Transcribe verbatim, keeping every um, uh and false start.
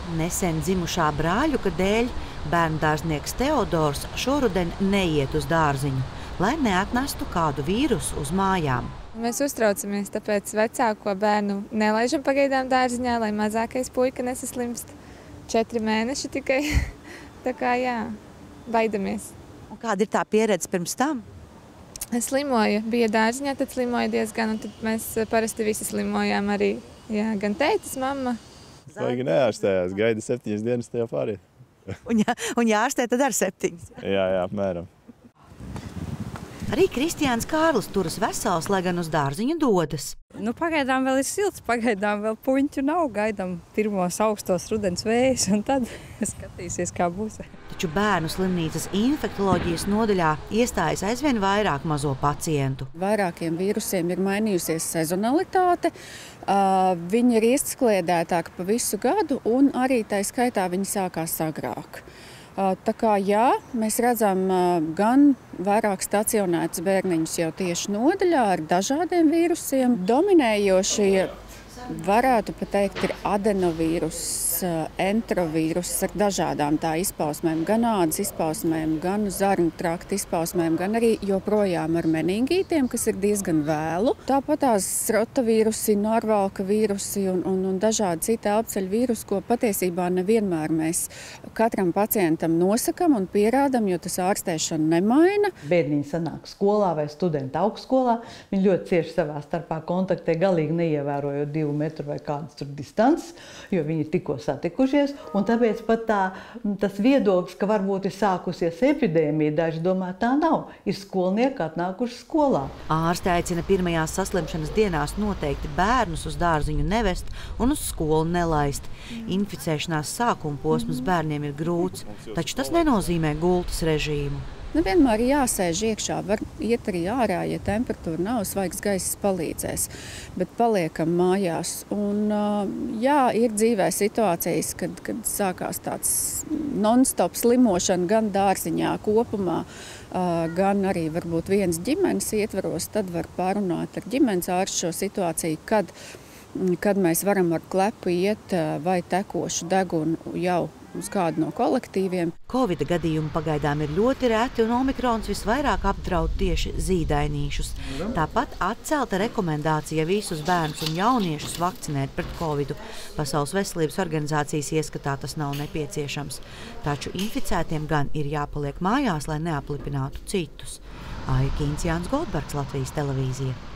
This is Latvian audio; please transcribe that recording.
Nesen dzimušā brāļuka dēļ bērnu dārznieks Teodors šoruden neiet uz dārziņu, lai neatnestu kādu vīrusu uz mājām. Mēs uztraucamies, tāpēc vecāko bērnu nelaižam pagaidām dārziņā, lai mazākais puika nesaslimst. Četri mēneši tikai. Tā kā jā, baidamies. Un kāda ir tā pieredze pirms tam? Slimoja, bija dārziņā, tad slimoja diezgan, un tad mēs parasti visi slimojām arī. Jā, gan tētis, mamma. Baigi neārstējās, gaida septiņas dienas tajā pāriet. Un, jā, un jāārstē tad ar septiņas? Jā, jā, apmēram. Arī Kristiāns Kārlis turas vesels, lai gan uz dārziņu dodas. Nu, pagaidām vēl ir silts, pagaidām vēl puņķu nav, gaidām pirmos augstos rudens vējus, un tad skatīsies, kā būs. Taču bērnu slimnīcas infektoloģijas nodaļā iestājas aizvien vairāk mazo pacientu. Vairākiem vīrusiem ir mainījusies sezonalitāte, viņi ir izkliedētāki pa visu gadu, un arī tā skaitā viņi sākās agrāk. Tā kā jā, mēs redzam gan vairāk stacionētus bērniņus jau tieši nodaļā ar dažādiem vīrusiem. Dominējošie, varētu pateikt, ir adenovīrus, entrovīrus ar dažādām tā izpausmēm, gan ādas izpausmēm, gan zarnu trakta izpausmēm, gan arī joprojām ar meningītiem, kas ir diezgan vēlu. Tāpat tās rotavīrusi, norvalka vīrusi un, un, un dažādi citi elpceļu vīrusi, ko patiesībā nevienmēr mēs katram pacientam nosakam un pierādam, jo tas ārstēšana nemaina. Bērniņi sanāk skolā vai studenti augstskolā, viņi ļoti cieši savā starpā kontaktē, galīgi neievērojot divu metru vai kādas tur distances, jo viņi tikko satikušies, un tāpēc pat tā, tas viedoklis, ka varbūt ir sākusies epidēmija, daži domā, tā nav, ir skolnieki atnākuši skolā. Ārste aicina pirmajās saslimšanas dienās noteikti bērnus uz dārziņu nevest un uz skolu nelaist. Inficēšanās sākuma posms bērniem ir grūts, taču tas nenozīmē gultas režīmu. Nevienmēr jāsēž iekšā, var iet arī ārā, ja temperatūra nav, svaigs gaiss palīdzēs, bet paliekam mājās. Un, jā, ir dzīvē situācijas, kad, kad sākās tāds non-stop slimošana gan dārziņā kopumā, gan arī varbūt viens ģimenes ietvaros, tad var pārunāt ar ģimenes ārstu šo situāciju, kad, kad mēs varam ar klepu iet vai tekošu degunu jau uz kādu no kolektīviem. Covida gadījumi pagaidām ir ļoti reti un omikrons visvairāk apdraud tieši zīdainīšus. Tāpat atcelta rekomendācija visus bērnus un jauniešus vakcinēt pret covidu. Pasaules veselības organizācijas ieskatā tas nav nepieciešams. Taču inficētiem gan ir jāpaliek mājās, lai neaplipinātu citus. Aija Kīns, Jānis Goldbergs, Latvijas televīzija.